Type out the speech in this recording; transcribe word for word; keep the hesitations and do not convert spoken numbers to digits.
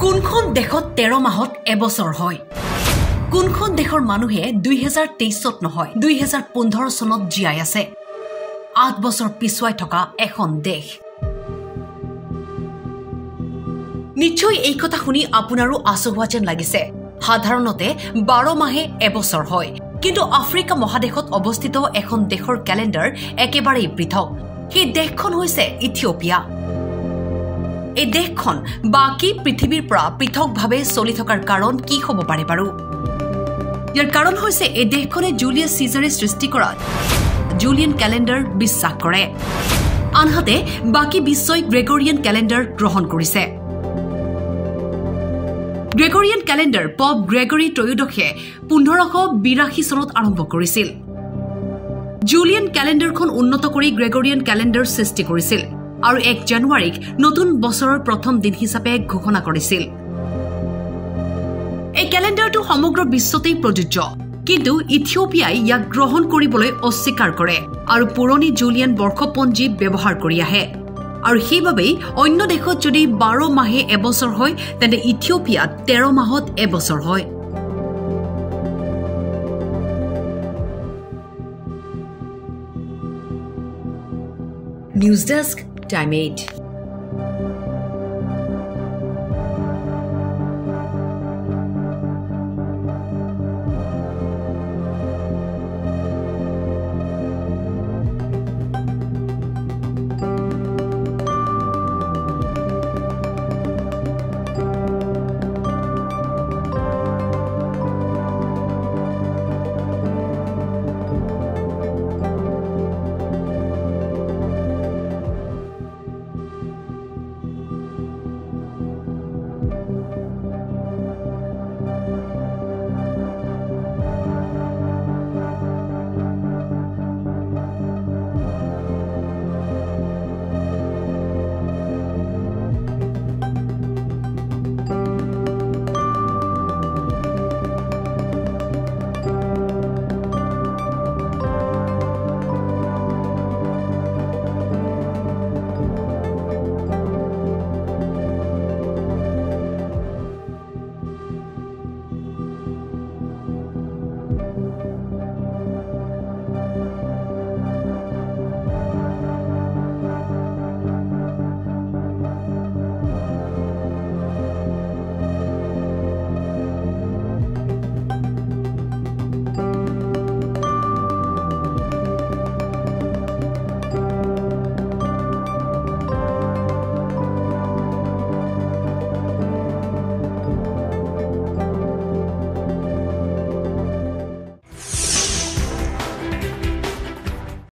কোনখন দেশত তেৰ মাহত এবছৰ হয় কোনখন দেশৰ মানুহে দুই হাজাৰ তেইছত নহয় দুই হাজাৰ পোন্ধৰ চনত জিয়াই আছে আঠ বছৰ পিছুৱাই থকা এখন দেশ নিশ্চয় এই কথা শুনি আপোনাৰো আচহুৱা যেন লাগিছে সাধাৰণতে বাৰ মাহে এবছৰ হয় কিন্তু আফ্ৰিকা মহাদেশত অৱস্থিত এখন দেশৰ ক্যালেন্ডাৰ একেবাৰে পৃথক সেই দেশখন হৈছে ইথিওপিয়া এই দেশখন বাকি পৃথিৱীৰ পৰা পৃথকভাৱে চলি থকাৰ কাৰণ কি হ'ব পাৰে বাৰু ইয়াৰ কাৰণ হৈছে এই দেশখনে জুলিয়াছ সিজাৰে সৃষ্টি কৰা জুলিয়ান ক্যালেন্ডাৰ বিশ্বাস কৰে আনহাতে বাকি বিশ্বই গ্ৰেগৰিয়ান ক্যালেন্ডাৰ গ্ৰহণ কৰিছে গ্ৰেগৰিয়ান ক্যালেন্ডাৰ পপ গ্ৰেগৰি ত্ৰয়োদশে পোন্ধৰশ বিৰাশী চনত আৰম্ভ কৰিছিল জুলিয়ান ক্যালেন্ডাৰখন উন্নত কৰি গ্ৰেগৰিয়ান ক্যালেন্ডাৰ সৃষ্টি কৰিছিল আৰু এক জানুৱাৰীক নতুন বছৰৰ প্ৰথম দিন হিচাপে ঘোষণা কৰিছিল এই ক্যালেন্ডাৰটো সমগ্ৰ বিশ্বতেই প্ৰযোজ্য কিন্তু ইথিওপিয়াই ইয়াক গ্ৰহণ কৰিবলৈ অস্বীকাৰ কৰে আৰু পুৰণি জুলিয়ান বৰ্ষপঞ্জী ব্যৱহাৰ কৰি আহে আৰু সেইবাবেই অন্য দেশত যদি বাৰ মাহে এবছৰ হয় তেন্তে ইথিওপিয়াত তেৰ মাহত এবছৰ হয় নিউজ ডেস্ক টাইম এইট